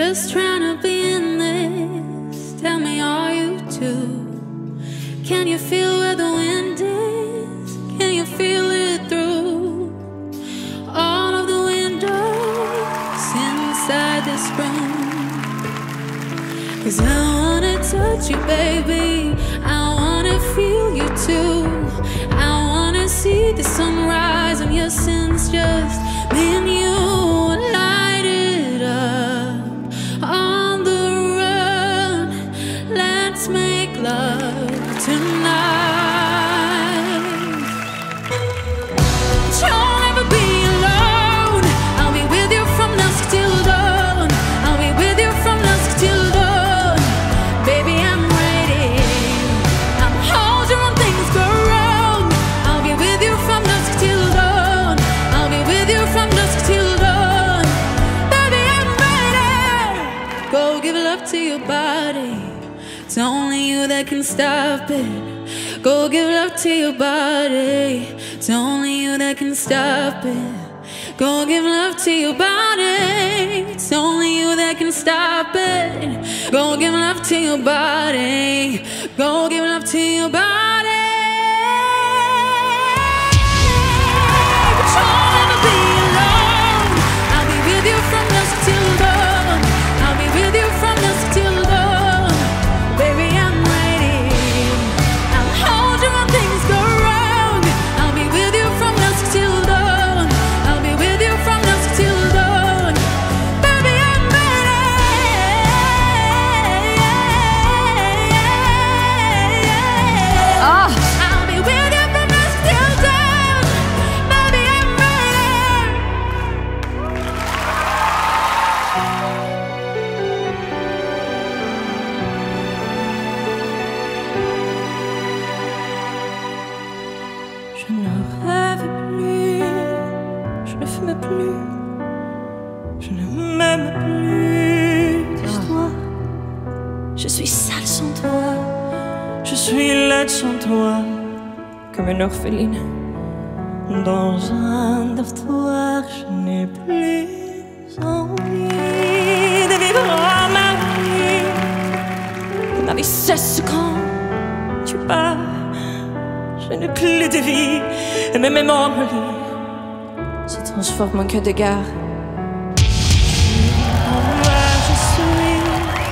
just trying to be in this. Tell me, are you too? Can you feel where the wind is? Can you feel it through all of the windows inside this room? 'Cause I wanna touch you, baby, I wanna feel you too. I wanna see the sunrise and your sins, just me and you. Light it up on the run. Let's make love tonight. You'll never be alone. I'll be with you from dusk till dawn. I'll be with you from dusk till dawn. Baby, I'm ready. I'm holding when things go wrong. I'll be with you from dusk till dawn. I'll be with you from dusk till dawn. Baby, I'm ready. Go give love to your body. It's only you that can stop it. Go give love to your body. It's only you that can stop it. Go give love to your body. It's only you that can stop it. Go give love to your body. Go give love to your body. But you'll never be alone. I'll be with you from dusk till dawn. I'll be with you from dusk till dawn. Baby, I'm ready. I'll hold you when things go wrong. I'll be with you from dusk till dawn. I'll be with you from dusk till dawn. Baby, I'm ready. I'll be with you from dusk till dawn. Baby, I'm ready. Je ne rêve plus, je ne fume plus, je ne m'aime plus d'histoire. Je suis sale sans toi, je suis laide sans toi, comme une orpheline dans un dortoir. Je n'ai plus envie de vivre ma vie. Ma vie cesse quand tu pars. Je n'ai plus de vie, et même mes lit se transforme en queue de gare. Moi, je suis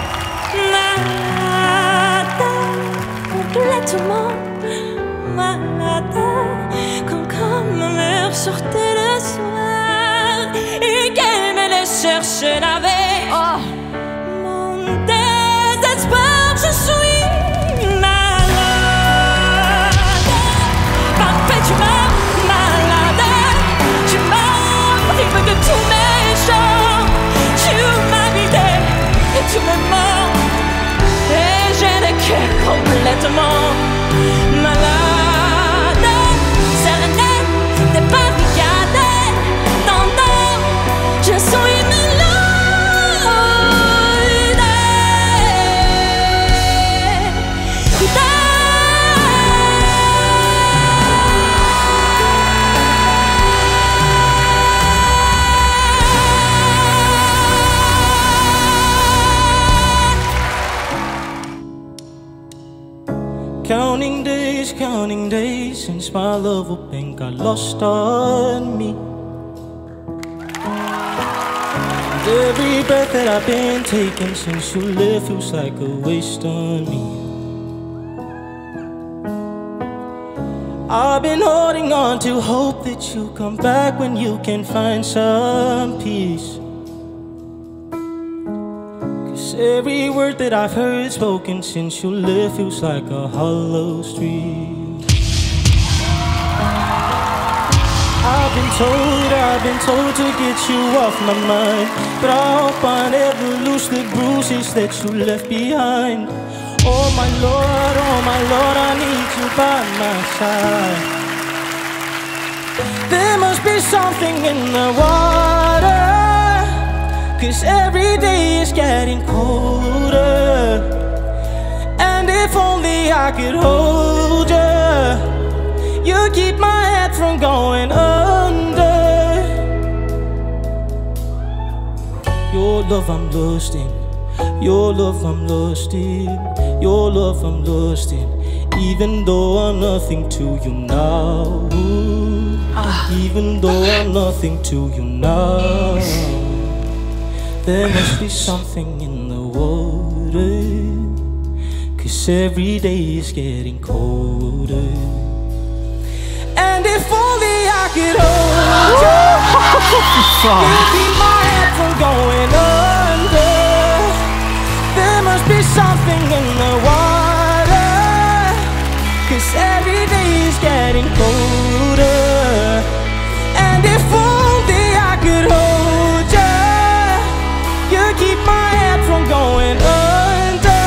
malade, complètement malade, comme ma mère sortait le soir et qu'elle me laisse chercher la veille. Oh. Mon désespoir, je suis de tous mes chants, tu m'as vidé et tu me mens. Et j'ai le cœur complètement malade. Serenade des barricades, non, non, je suis malade. Counting days since my love up and got lost on me. And every breath that I've been taking since you left feels like a waste on me. I've been holding on to hope that you come back when you can find some peace. Every word that I've heard spoken since you left feels like a hollow street. I've been told to get you off my mind, but I hope I never lose the bruises that you left behind. Oh my Lord, I need you by my side. There must be something in the water, 'cause every day is getting colder. And if only I could hold you, you keep my head from going under. Your love I'm lost in. Your love I'm lost in. Your love I'm lost in. Even though I'm nothing to you now. Even though I'm nothing to you now. There must be something in the water, 'cause every day is getting colder. And if only I could hold you, you'd keep my head from going under. There must be something in the water, 'cause every day is getting colder. And if only I could hold you, you'd keep my head from going under.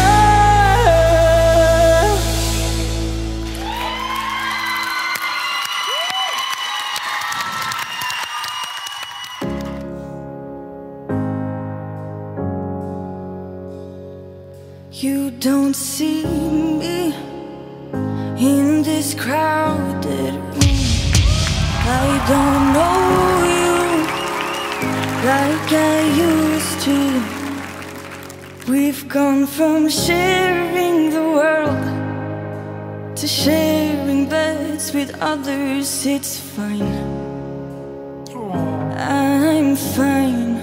You don't see me in this crowded room. I don't know you like I used to. We've gone from sharing the world to sharing beds with others. It's fine, I'm fine.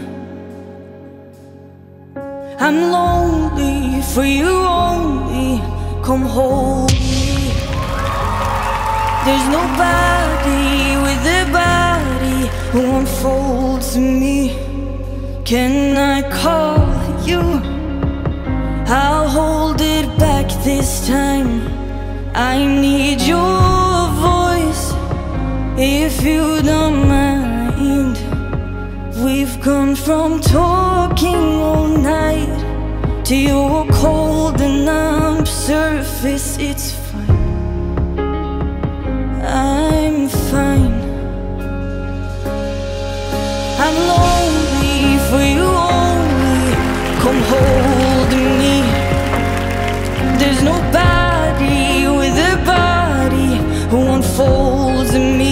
I'm lonely for you only. Come hold me. There's nobody with a body who unfolds me. Can I call you? I'll hold it back this time. I need your voice, if you don't mind. We've gone from talking all night to your cold and numb surface. It's fine, I'm fine. I'm lonely for you only. Come hold me. There's nobody with a body who unfolds me.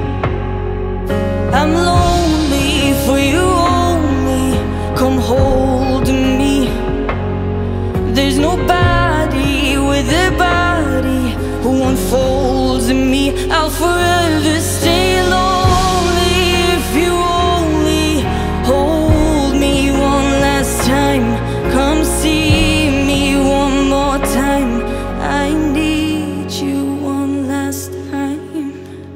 I'm lonely for you only. Come hold me. There's nobody with a body who unfolds me. I'll forever stay lonely if you only hold me one last time. Come see me one more time. I need you one last time.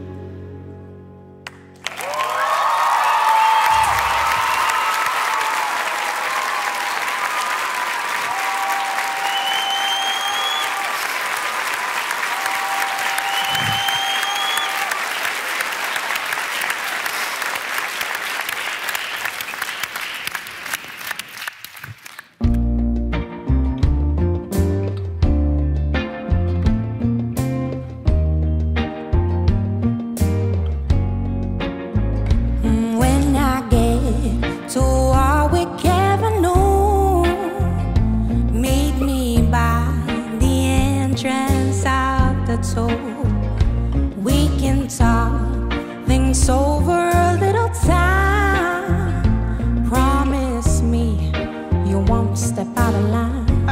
When I get to Warwick Avenue, meet me by the entrance of the toll. We can talk things over a little time. Promise me you won't step out of line.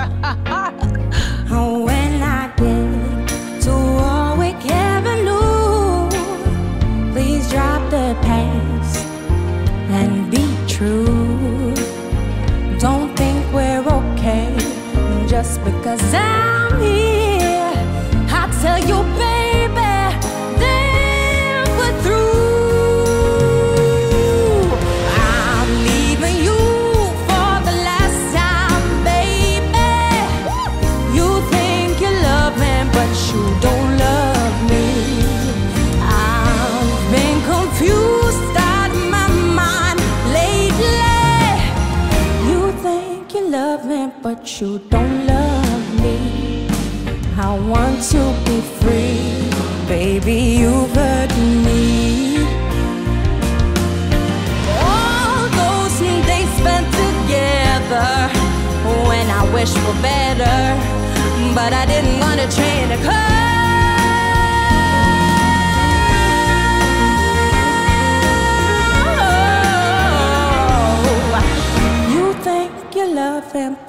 When I get to Warwick Avenue, please drop the past and be true. Don't think we're okay just because I'm here. I tell you, baby, then we're through. I'm leaving you for the last time, baby. You think you love me, but you don't love me. I've been confused out of my mind lately. You think you love me, but you don't love me. I want to be free, baby, you've hurt me. All those days spent together when I wish for better, but I didn't want to train a car. You think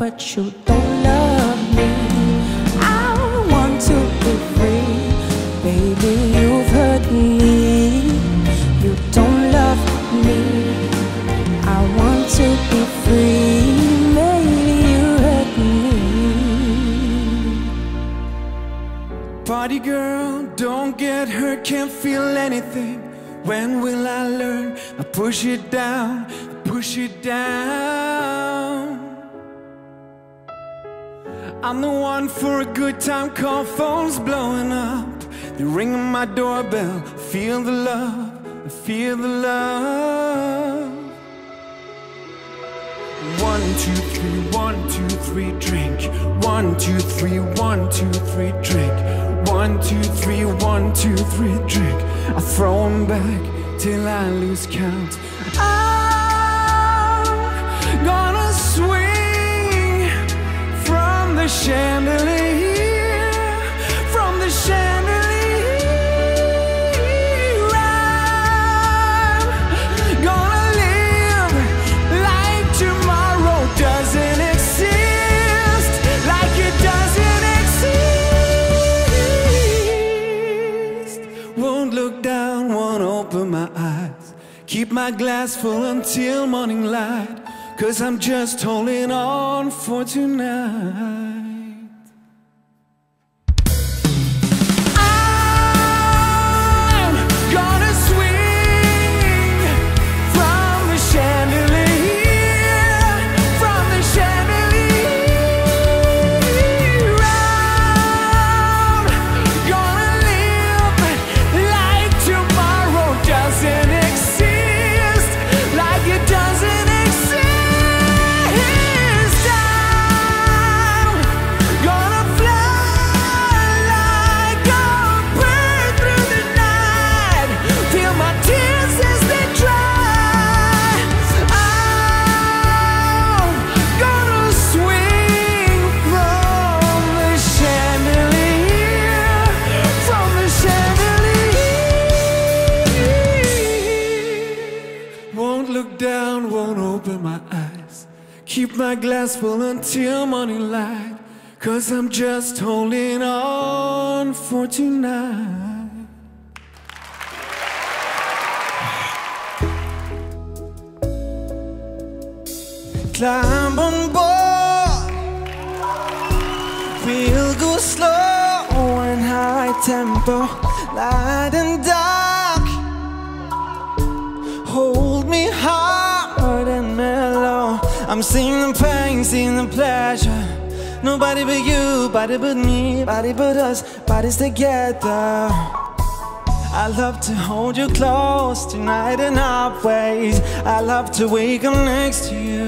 but you don't love me. I want to be free. Baby, you've hurt me. You don't love me. I want to be free. Maybe you hurt me. Party girl, don't get hurt, can't feel anything. When will I learn? I push it down, push it down. I'm the one for a good time call, phone's blowing up. They're ringing my doorbell, feel the love, feel the love. 1, 2, 3, 1, 2, 3, drink. 1, 2, 3, 1, 2, 3, drink. 1, 2, 3, 1, 2, 3, drink. I throw 'em back till I lose count. I'm gonna swing from the chandelier, from the chandelier. I'm gonna live like tomorrow doesn't exist, like it doesn't exist. Won't look down, won't open my eyes. Keep my glass full until morning light, 'cause I'm just holding on for tonight. I'm gonna swing from the chandelier, from the chandelier. I'm gonna live like tomorrow doesn't exist, like it doesn't exist. I'm gonna fly like a bird through the night, feel my tears as they dry. I'm gonna swing from the chandelier, from the chandelier. Won't look down, won't open my eyes. Keep my glass full until morning light, 'cause I'm just holding on for tonight. Climb on board, we'll go slow and high tempo, light and dark. Hold me hard and mellow. I'm seeing the pain, seeing the pleasure. Nobody but you, body but me, body but us, bodies together. I love to hold you close tonight in our ways. I love to wake up next to you.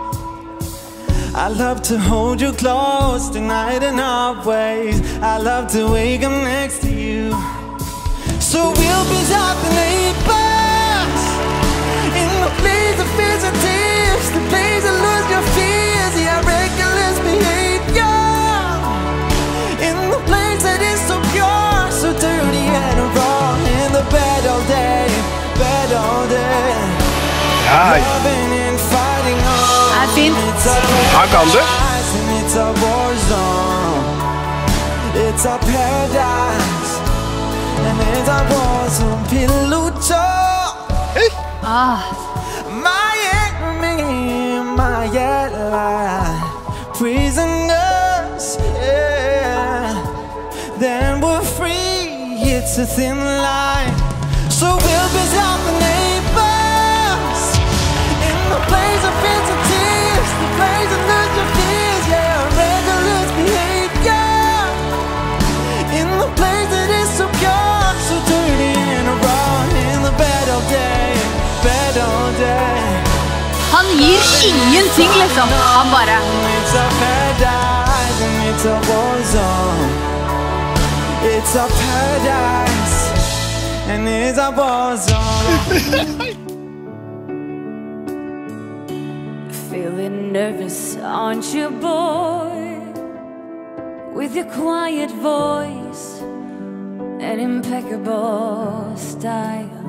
I love to hold you close tonight in our ways. I love to wake up next to you. So we'll be talking neighbors in the place of fears and tears, the place to lose your fears, yeah, reckless behavior. In the place that is so pure, so dirty and raw. In the bed all day, bed all day. Loving and fighting on. Fint. Han kan det. It's a war zone. It's a paradise. And it's a war zone. Pillow talk. Miami, my ally. Prisoners, yeah. Then we're free. It's a thin line. So we'll be talking neighbors in the place of fears and tears, the place of lose your fears, yeah, reckless behavior. In the place that is so pure, so dirty and raw. In the bed all day, bed all day. Han gir ingenting, liksom. Han bare It's a paradise and it's a war zone. It's a paradise and it's a war zone. Feeling nervous, aren't you, boy? With your quiet voice and impeccable style.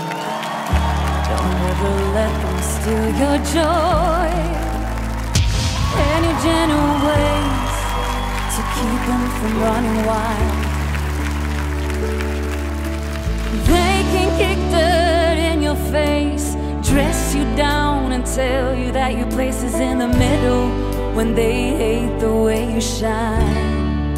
Don't ever let them steal your joy. gentle ways to keep them from running wild. They can kick dirt in your face, dress you down and tell you that your place is in the middle, when they hate the way you shine.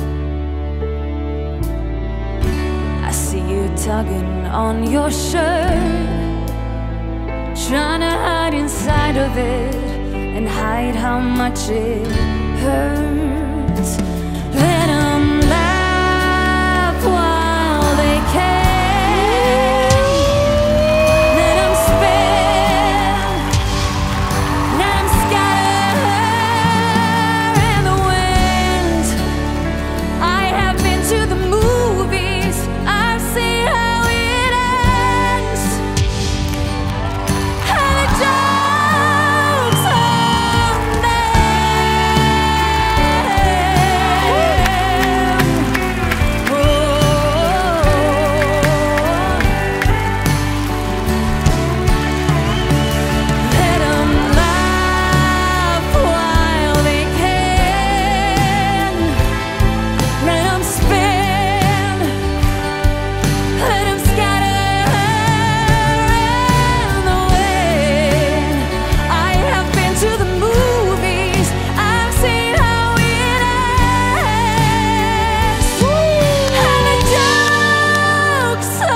I see you tugging on your shirt, trying to hide inside of it and hide how much it hurts. Let them laugh while they can. Let them spin, let them scatter in the wind. I have been to the movies, I've seen how it ends. And the joke's on them. Oh. Let them laugh while they can. Let them spin, let them scatter in the wind. I have been to the movies, I've seen how it ends. And the joke's on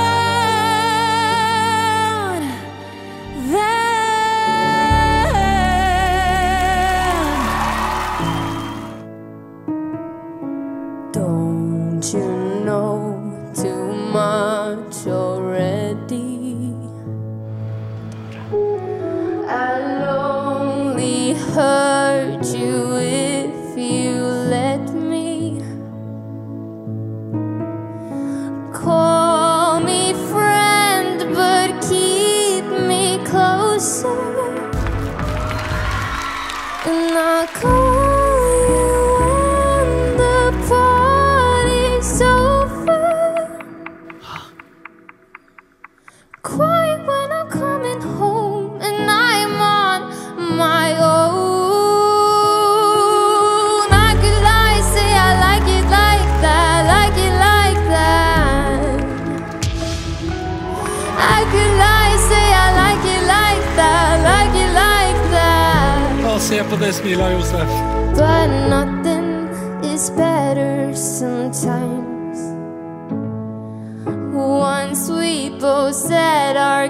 them. Don't you know too much already? I'll only hurt you if you let me. Call me friend, but keep me closer. And I'll call you when the party's over. Quiet when I'm coming home and I'm on my own. I could lie, say I like it like that, like it like that. I could lie, say I like it like that, like it like that. Ja, se på det, smila Josef. But nothing is better sometimes. Once we both said our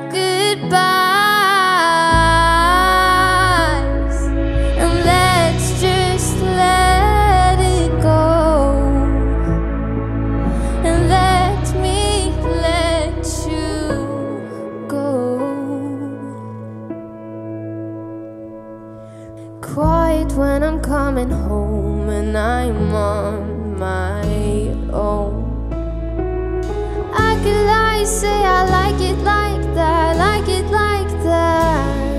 goodbyes, and let's just let it go, and let me let you go. Quiet when I'm coming home and I'm on my own. I could lie, say I like it like that, like it like that.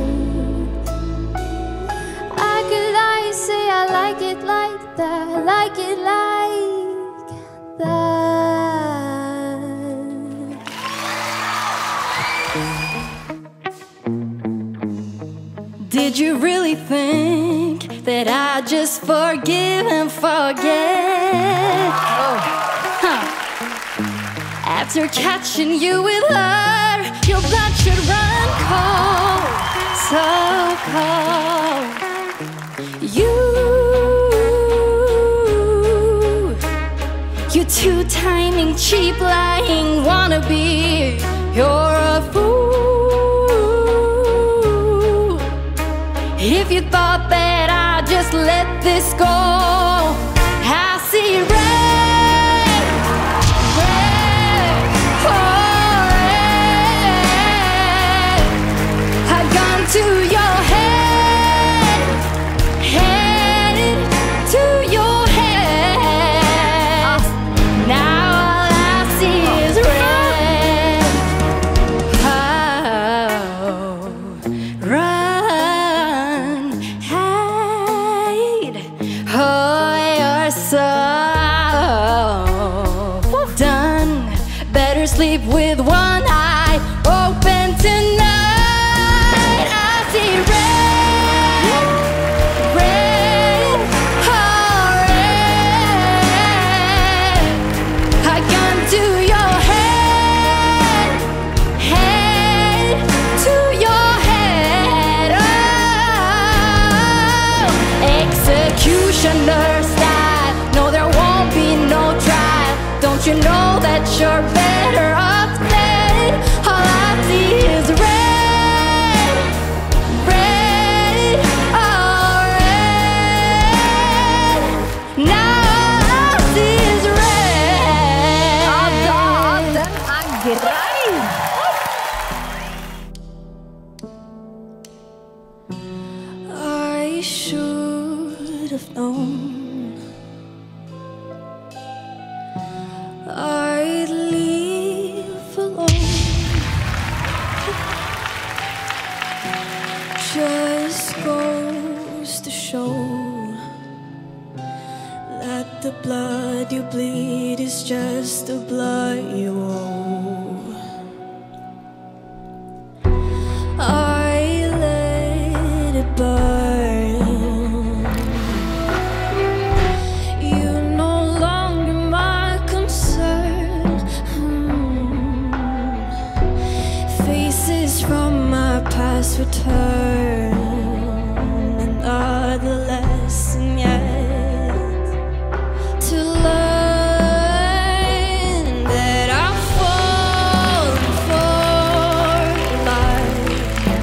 I could lie, say I like it like that, like it like that. Did you really think that I just forgive and forget? Huh. After catching you with her, your blood should run cold, so cold. You two-timing, cheap, lying wannabe, you're a fool. If you thought that I'd just let this go, I see red, red, oh red. I've gone to your head, head to your head. Now all I see is red. Oh, run, hide. Oh, you're so done. Better sleep with one eye open tonight. I see red, red, you know that you're better off dead? All I see is red, red, oh red. Now all I see is red. Den grei. I should have known I'd leave alone. Just goes to show that the blood you bleed is just the blood you owe. I let it burn. You no longer my concern. Faces from my past return. Another lesson yet to learn that I've fallen for life.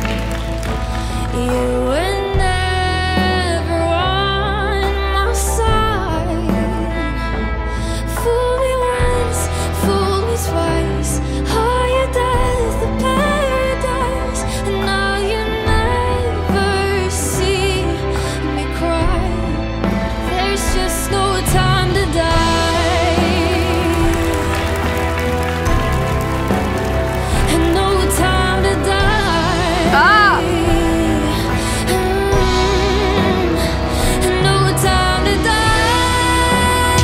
You were never on my side. Fool me once, fool me twice. Higher death, the paradise. And now you never see me cry. There's just no time to die. And no time to die. And no time to die.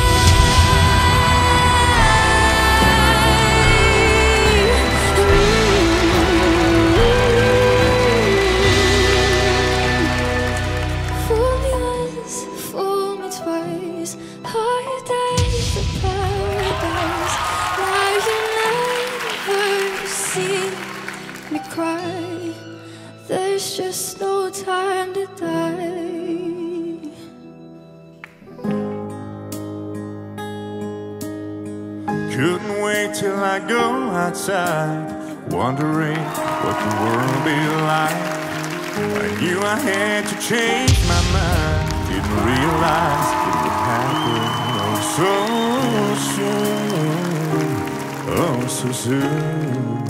Fool me once, fool me twice. Higher days of paradise. Now you never see me cry. There's just no time to die. Couldn't wait till I go outside, wondering what the world be like. I knew I had to change my mind, didn't realize it would happen so soon, oh so soon.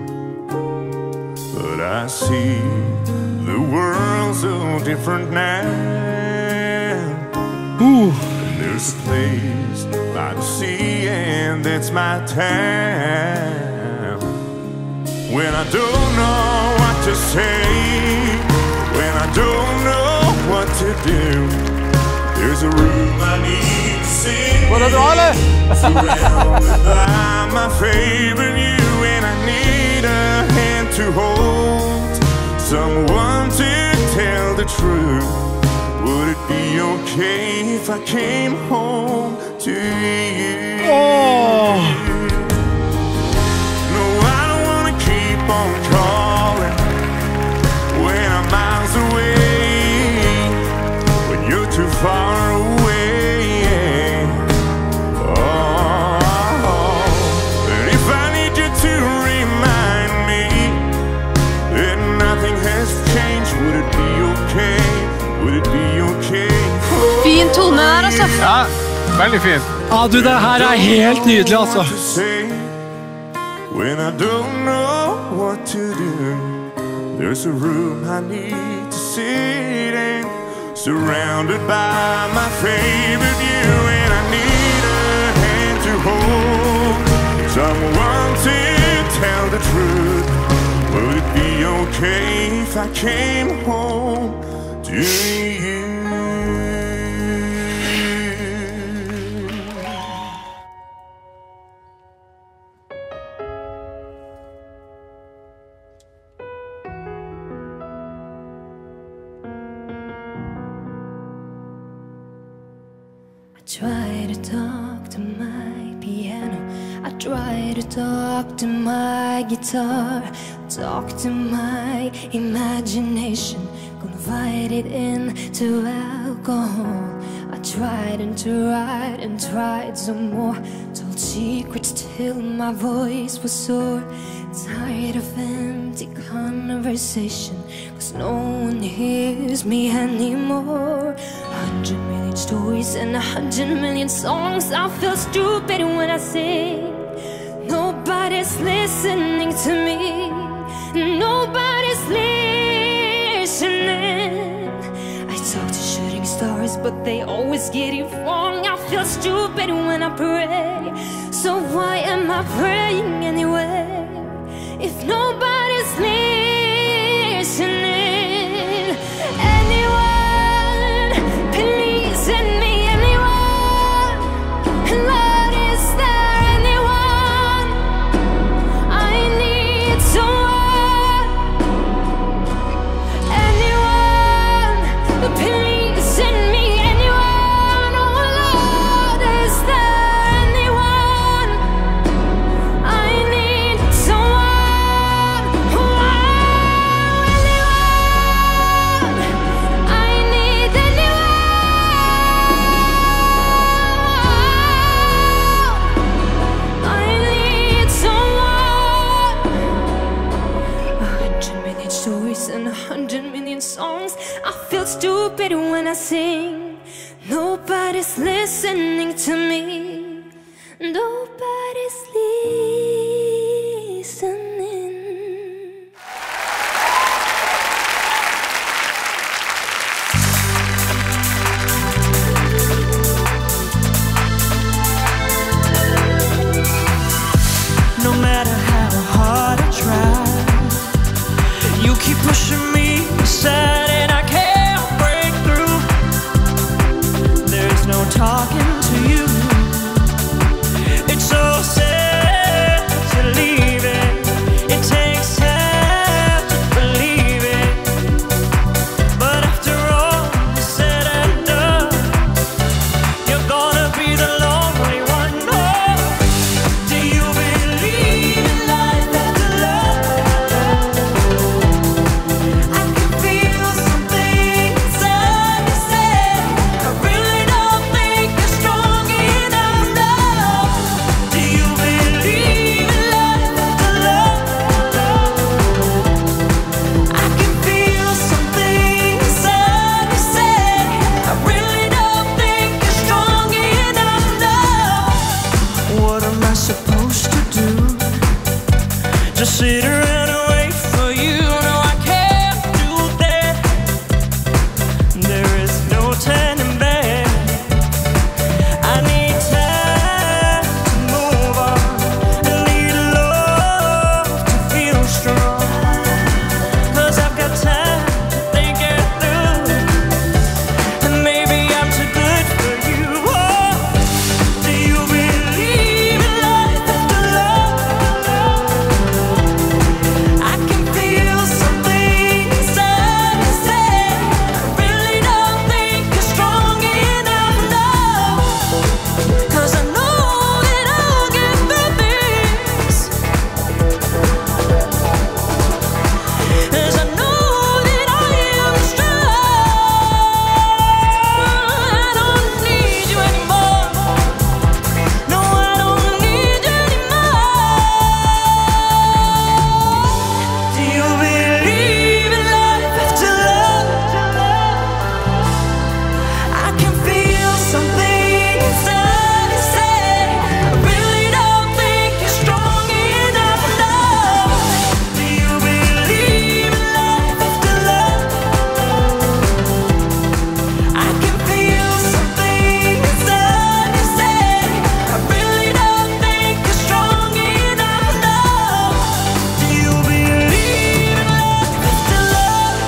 But I see the world so different now. And there's a place by the sea, and that's my town. When I don't know what to say, when I don't know what to do, there's a room I need to sit in, surrounded by my favorite you, and I need a hand to hold, someone to tell the truth. Would it be okay if I came home to you? No, I don't wanna keep on calling when I'm miles away, when you're too far away. Oh, but if I need you to remind me that nothing has changed, would it be okay? Would it be okay? Fin tone der, altså. Ja, veldig fint. Ja, du, det her helt nydelig, altså. When I don't know what to do, there's a room I need to sit in, surrounded by my favorite you, and I need a hand to hold, someone to tell the truth. Would it be okay if I came home to you? I try to talk to my piano, I try to talk to my guitar, talk to my imagination, confide it into alcohol. I tried and tried and tried some more, told told secrets till my voice was sore. Tired of empty conversation, 'cause no one hears me anymore. 100 million stories and 100 million songs. I feel stupid when I sing. Nobody's listening to me. Nobody's listening. I talk to shooting stars, but they always get it wrong. I feel stupid when I pray. So why am I praying anyway? If nobody's listening, anyone, please send me anyone. Lord, is there anyone? I need someone. Anyone, please send me anyone. Oh Lord, is there anyone? I need someone. Oh, anyone. I need anyone. I need someone. 100 million stories and 100 million songs. I feel stupid when I sing. Nobody's listening to me. Nobody's listening. No matter how hard I try, you keep pushing me aside and I can't break through. There's no talking to you. It's so sad to leave it. It takes time to believe it. But after all is said and done, you're gonna be the lonely one. Oh, do you believe in life after love? I can feel something inside me say, I really don't think you're strong enough now. Do you believe in life after love? I can feel something inside me say, I really don't think you're strong enough now. What am I supposed to do? Just sit around and wait for you? No, I can't do that. There is no turning back. I need time to move on. I need love to feel strong. 'Cause I've got time to think it through. And maybe I'm too good for you. Oh, do you believe in life after love? I can feel something inside me say, I really don't think you're strong enough now. 'Cause I know that I'll get through this. 'Cause I know that I am strong. I don't need you anymore. No, I don't need you anymore. Do you believe in life after love? I can feel something inside me say, I really don't think you're strong enough now. Do you believe in life after love? I can feel something inside me say, I really don't think you're strong enough now. Do you believe in life after love?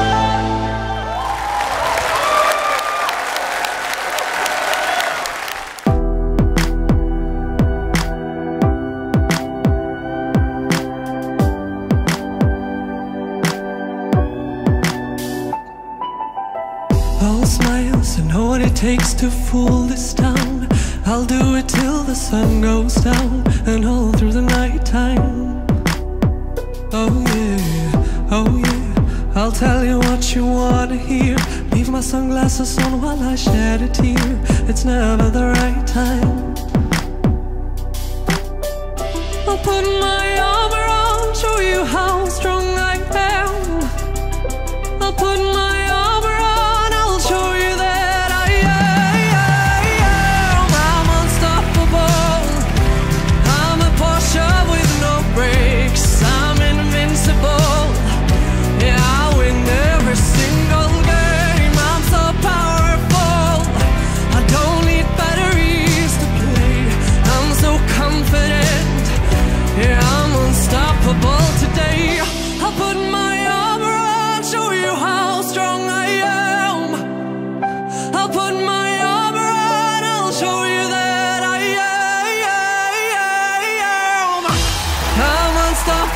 All smiles, I know what it takes to fool this town. I'll do it till the sun goes down and all through the night time. Oh yeah, oh yeah. I'll tell you what you wanna hear. Leave my sunglasses on while I shed a tear. It's never the right time.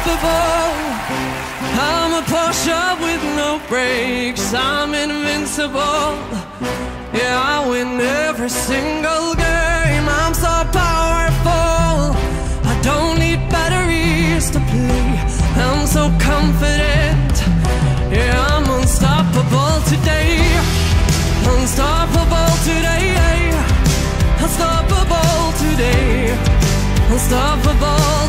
unstoppable. I'm a Porsche with no brakes. I'm invincible. Yeah, I win every single game. I'm so powerful. I don't need batteries to play. I'm so confident. Yeah, I'm unstoppable today. Unstoppable today. Unstoppable today. Unstoppable.